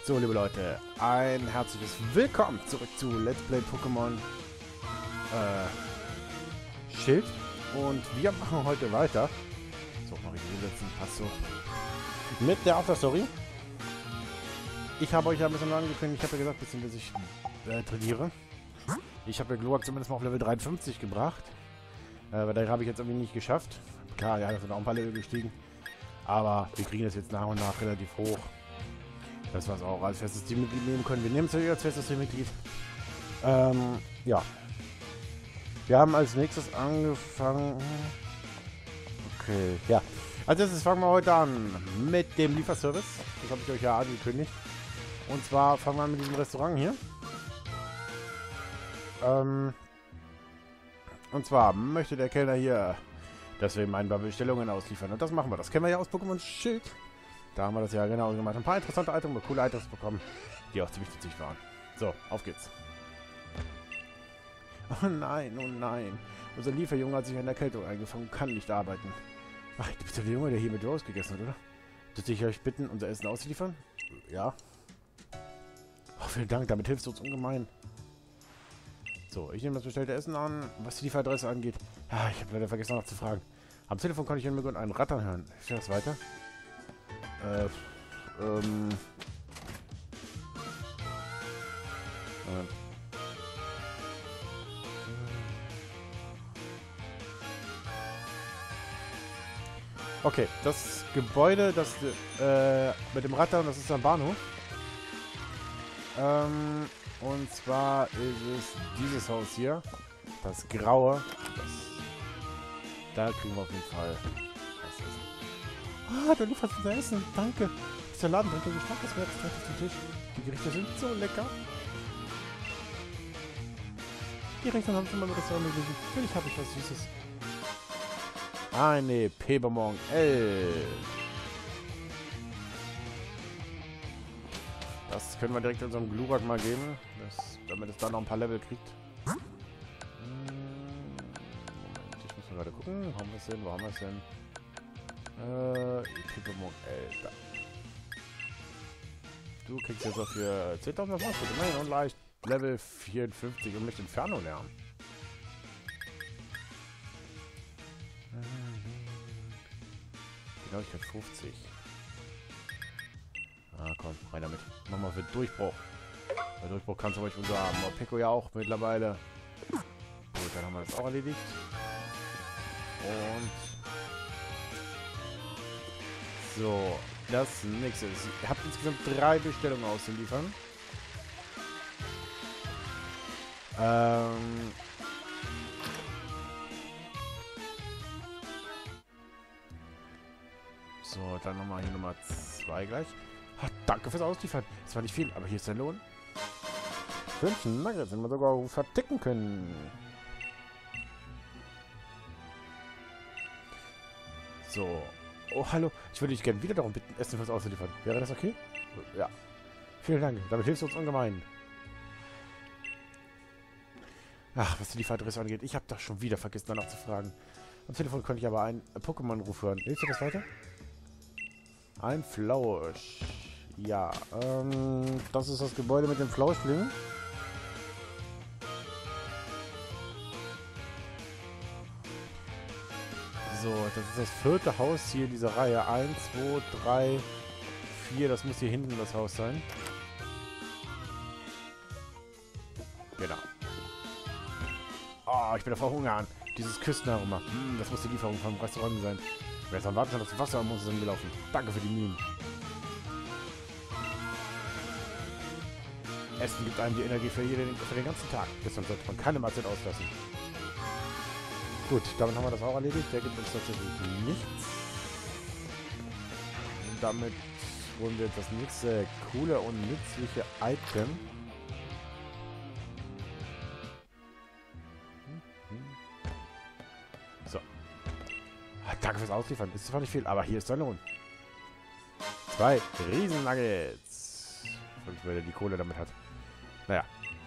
So, liebe Leute, ein herzliches Willkommen zurück zu Let's Play Pokémon Schild. Und wir machen heute weiter. So, mal richtig hinsetzen, passt so. Mit der Afterstory. Ich habe euch ja ein bisschen angekündigt, ich habe ja gesagt, bis ich trainiere. Ich habe ja Glurak zumindest mal auf Level 53 gebracht. Weil da habe ich jetzt irgendwie nicht geschafft. Klar, ja, da sind auch ein paar Level gestiegen. Aber wir kriegen das jetzt nach und nach relativ hoch. Das war's auch als festes Teammitglied nehmen können. Wir nehmen es ja als festes Teammitglied. Ja. Wir haben als nächstes angefangen. Okay, ja. Als erstes fangen wir heute an mit dem Lieferservice. Das habe ich euch ja angekündigt. Und zwar fangen wir an mit diesem Restaurant hier. Und zwar möchte der Kellner hier, dass wir ihm ein paar Bestellungen ausliefern. Und das machen wir. Das kennen wir ja aus Pokémon Schild. Da haben wir das ja genau gemacht. Ein paar interessante Items, coole Items bekommen, die auch ziemlich witzig waren. So, auf geht's. Oh nein, oh nein. Unser Lieferjunge hat sich an der Erkältung eingefangen und kann nicht arbeiten. Ach, du bist ja der Junge, der hier mit Rose gegessen hat, oder? Dürfte ich euch bitten, unser Essen auszuliefern? Ja. Oh, vielen Dank, damit hilfst du uns ungemein. So, ich nehme das bestellte Essen an. Was die Lieferadresse angeht. Ja, ich habe leider vergessen noch zu fragen. Am Telefon konnte ich im Hintergrund einen Rattern hören. Ich das weiter. Okay, das Gebäude, das mit dem Rattern, das ist am Bahnhof. Und zwar ist es dieses Haus hier. Das Graue. Da kriegen wir auf jeden Fall was essen. Ah, du lieferst unser Essen. Danke. Der Laden bringt den Geschmack des Werks direkt auf den Tisch. Die Gerichte sind so lecker. Die Rechnung haben schon mal im Restaurant gelesen. Natürlich habe ich was Süßes. Eine Pebermong L. Das können wir direkt unserem Glurak mal geben, damit es dann noch ein paar Level kriegt. Moment, ich muss mal gerade gucken. Wo haben wir es denn? Wo haben wir es denn? Pebermong L. Da. Du kriegst jetzt dafür 10.000 was machst du? Nein, und leicht Level 54 und mit Inferno lernen. Genauigkeit 50. Ah, komm, rein damit. Mach mal für Durchbruch. Bei Durchbruch kannst du zum Beispiel unser Morpeko ja auch mittlerweile. Gut, dann haben wir das auch erledigt. Und so, das nächste ist, ihr habt insgesamt 3 Bestellungen auszuliefern. So, dann nochmal hier Nummer 2 gleich. Ach, danke fürs Ausliefern. Das war nicht viel, aber hier ist der Lohn. 5 Nuggets, den wir sogar verticken können. So. Oh, hallo. Ich würde dich gerne wieder darum bitten, Essen fürs auszuliefern. Wäre das okay? Ja. Vielen Dank. Damit hilfst du uns ungemein. Ach, was die Lieferadresse angeht. Ich habe doch schon wieder vergessen, danach zu fragen. Am Telefon konnte ich aber einen Pokémon-Ruf hören. Willst du das weiter? Ein Flausch. Ja, das ist das Gebäude mit dem Flauschling. So, das ist das 4. Haus hier in dieser Reihe. 1, 2, 3, 4. Das muss hier hinten das Haus sein. Genau. Oh, ich bin da verhungern. Dieses Küstenaroma. Das muss die Lieferung vom Restaurant sein. Wer ist am Warten, hat das Wasser am Mund gelaufen. Danke für die Mühen. Essen gibt einem die Energie für den ganzen Tag. Deshalb sollte man keine Mahlzeit auslassen. Gut, damit haben wir das auch erledigt. Der gibt uns tatsächlich nichts. Und damit holen wir jetzt das nächste coole und nützliche Item. So. Danke fürs Ausliefern. Ist zwar nicht viel, aber hier ist der Lohn. 2 Riesen-Nuggets. Und wer die Kohle damit hat. Naja.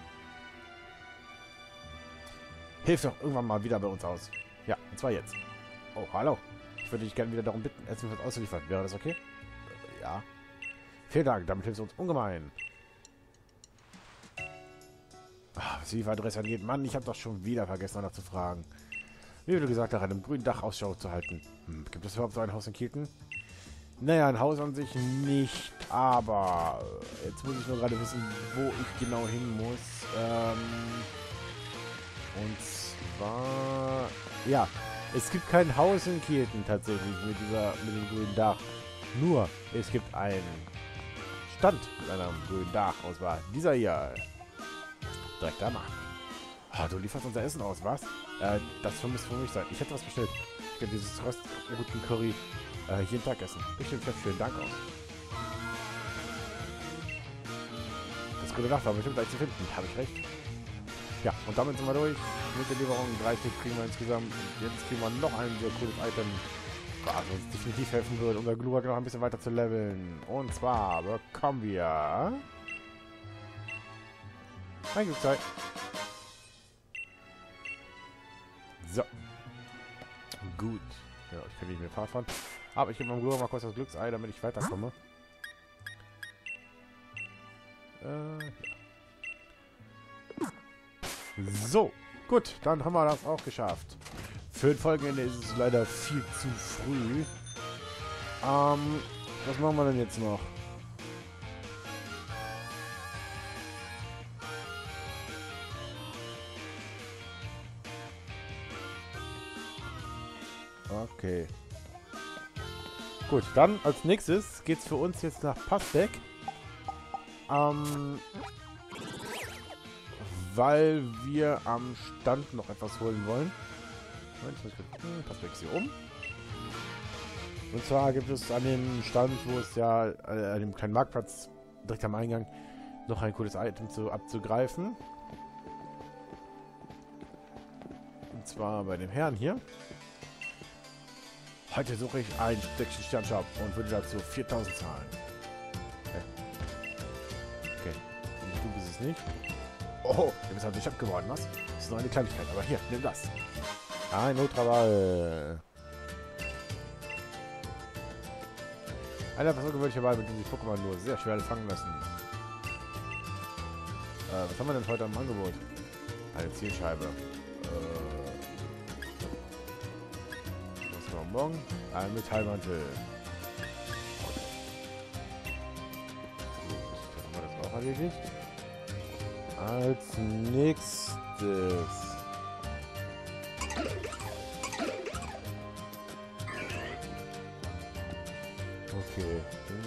Hilf doch irgendwann mal wieder bei uns aus. Ja, und zwar jetzt. Oh, hallo. Ich würde dich gerne wieder darum bitten, Essen fürs auszuliefern. Wäre das okay? Ja. Vielen Dank, damit hilfst du uns ungemein. Was die Adresse angeht, Mann, ich habe doch schon wieder vergessen, danach zu fragen. Wie du gesagt hast, an einem grünen Dach Ausschau zu halten. Gibt es überhaupt so ein Haus in Kielten? Naja, ein Haus an sich nicht, aber jetzt muss ich nur gerade wissen, wo ich genau hin muss. Und zwar, ja, es gibt kein Haus in Kielten tatsächlich mit dem grünen Dach. Nur, es gibt einen Stand mit einem grünen Dach, und zwar dieser hier. Direkt da mal. Ah, du lieferst unser Essen aus, was? Das müsste für mich sein. Ich hätte was bestellt. Ich werde dieses Röstgurken-Curry jeden Tag essen. Bestimmt vielen Dank aus. Das grüne Dach war bestimmt gleich zu finden. Habe ich recht? Ja, und damit sind wir durch. Mit der Lieferung 3 Stück kriegen wir insgesamt. Und jetzt kriegen wir noch ein sehr cooles Item, was uns definitiv helfen wird, unser Glurak noch ein bisschen weiter zu leveln. Und zwar bekommen wir ein Glückzeit. So. Gut. Ja, ich kann nicht mehr Fahrrad fahren. Aber ich gebe meinem Glurak mal kurz das Glücksei, damit ich weiterkomme. So. Gut, dann haben wir das auch geschafft. Für ein Folgenende ist es leider viel zu früh. Was machen wir denn jetzt noch? Okay. Gut, dann als nächstes geht's für uns jetzt nach Passbeck. Weil wir am Stand noch etwas holen wollen. Moment, jetzt muss ich gucken. Passbeck ist hier oben. Und zwar gibt es an dem Stand, wo es ja an dem kleinen Marktplatz direkt am Eingang noch ein cooles Item abzugreifen. Und zwar bei dem Herrn hier. Heute suche ich einen Stückchen Sternshop und würde dazu 4000 zahlen. Okay. Du bist es nicht. Oh, du bist halt nicht geworden, was? Das ist nur eine Kleinigkeit, aber hier, nimm das. Ein Ultrawall. Einer etwas ungewöhnlicher Ball, mit dem sich Pokémon nur sehr schwer fangen lassen. Was haben wir denn heute am Angebot? Eine Zielscheibe. Bonbon, ein Metallmantel. Gut, dann haben wir das auch erledigt. Als nächstes. Okay.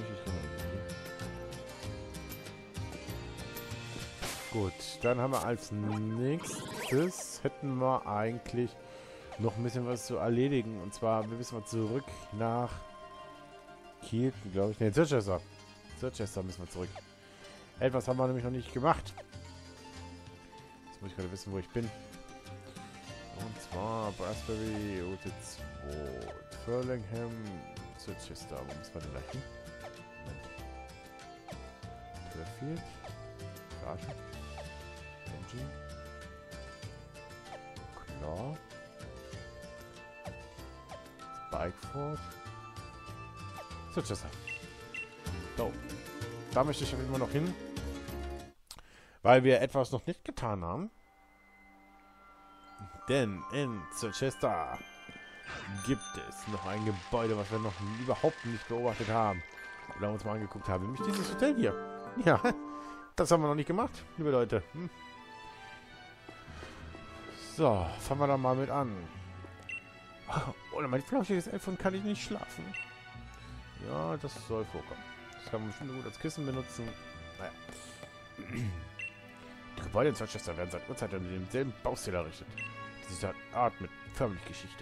Gut, dann haben wir als nächstes, hätten wir eigentlich noch ein bisschen was zu erledigen. Und zwar, wir müssen zurück nach Kielten, glaube ich. Ne, Chichester. Chichester müssen wir zurück. Etwas haben wir nämlich noch nicht gemacht. Jetzt muss ich gerade wissen, wo ich bin. Und zwar Brasbury, Route 2, Furlingham, Chichester. Wo müssen wir denn da hin? Moment. Fairfield. Garage. Engine. Klar. Bikeford. Chichester. So. Da möchte ich immer noch hin. Weil wir etwas noch nicht getan haben. Denn in Chichester gibt es noch ein Gebäude, was wir noch überhaupt nicht beobachtet haben. Oder uns mal angeguckt haben. Nämlich dieses Hotel hier. Ja, das haben wir noch nicht gemacht, liebe Leute. So, fangen wir da mal mit an. Ohne mein flauschiges Elfon kann ich nicht schlafen. Ja, das soll vorkommen. Das kann man bestimmt gut als Kissen benutzen. Naja. Die Gebäude in Chichester werden seit Urzeiten mit demselben Baustil errichtet. Diese Art mit förmlich Geschichte.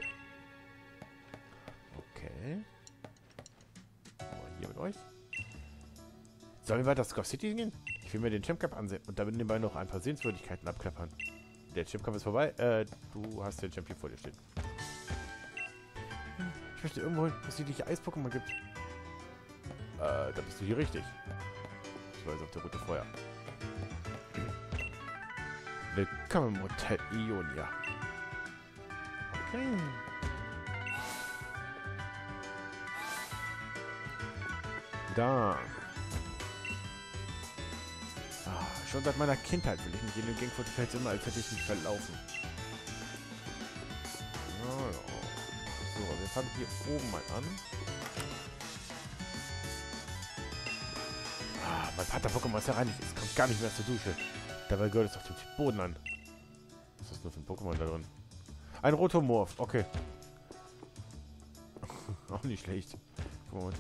Okay. Mal hier mit euch. Sollen wir weiter Scoff City gehen? Ich will mir den Champ Cup ansehen und damit nebenbei noch ein paar Sehenswürdigkeiten abklappern. Der Champ Cup ist vorbei. Du hast den Champ hier vor dir stehen. Ich möchte irgendwo hin, wo es die Eis-Pokémon gibt. Da bist du hier richtig. Ich weiß auf der Route vorher. Willkommen im Hotel Ionia. Okay. Da. Schon seit meiner Kindheit will ich mich in den Gang Fels immer, als hätte ich mich verlaufen. So, jetzt fangen wir hier oben mal an. Ah, mein Vater-Pokémon ist ja reinlich. Es kommt gar nicht mehr zur Dusche. Dabei gehört es doch dem Boden an. Was ist das nur für ein Pokémon da drin? Ein Rotomorph, okay. Auch nicht schlecht. Guck mal,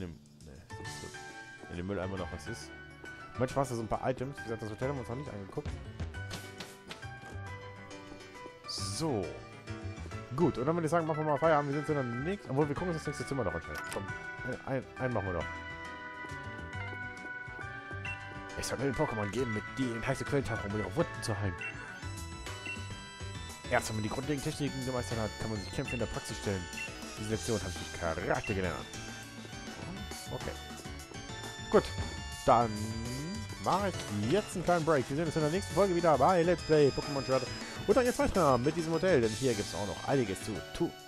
in dem Mülleimer noch was ist. Manchmal hast du so ein paar Items. Wie gesagt, das Hotel haben wir uns noch nicht angeguckt. So. Gut, und dann würde ich sagen, machen wir mal Feierabend. Wir sind in der nächsten. Obwohl, wir gucken uns das nächste Zimmer doch an. Komm, einen machen wir doch. Es soll einen Pokémon geben, mit die in heiße Quellen tauchen, um ihre Wunden zu heilen. Erst wenn man die grundlegenden Techniken gemeistert hat, kann man sich Kämpfe in der Praxis stellen. Diese Lektion habe ich durch Karate gelernt. Okay. Gut. Dann mache ich jetzt einen kleinen Break. Wir sehen uns in der nächsten Folge wieder bei Let's Play Pokémon Schwert. Und dann jetzt weiter mit diesem Modell, denn hier gibt es auch noch einiges zu tun.